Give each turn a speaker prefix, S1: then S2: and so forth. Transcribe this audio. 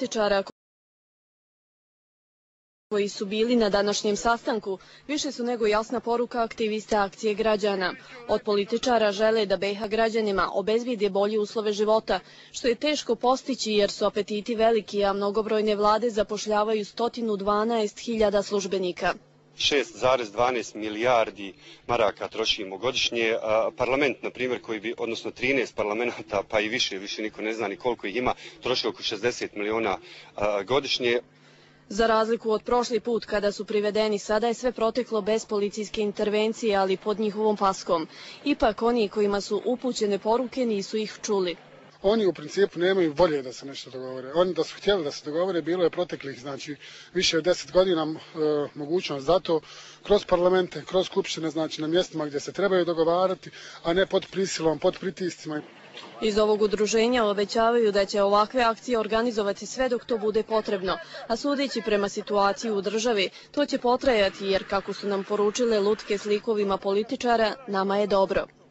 S1: političara koji su bili na današnjem sastanku više su nego jasna poruka aktivista akcije građana. Od političara žele da BiH građanima obezbijede bolje uslove života, što je teško postići jer su apetiti veliki, a mnogobrojne vlade zapošljavaju 112.000 službenika.
S2: 6,12 milijardi maraka trošimo godišnje. Parlament, na primjer, odnosno 13 parlamenta, pa i više niko ne zna ni koliko ih ima, troši oko 60 miliona godišnje.
S1: Za razliku od prošli put kada su privedeni, sada je sve proteklo bez policijske intervencije, ali pod njihovom paskom. Ipak oni kojima su upućene poruke nisu ih čuli.
S3: Oni u principu nemaju volje da se nešto dogovore. Oni da su htjeli da se dogovore, bilo je proteklih, znači više od 10 godina mogućnost za to kroz parlamente, kroz skupštine, znači na mjestima gdje se trebaju dogovarati, a ne pod prisilom, pod pritiscima.
S1: Iz ovog udruženja obećavaju da će ovakve akcije organizovati sve dok to bude potrebno, a sudeći prema situaciji u državi, to će potrajati jer, kako su nam poručile lutke s likovima političara, nama je dobro.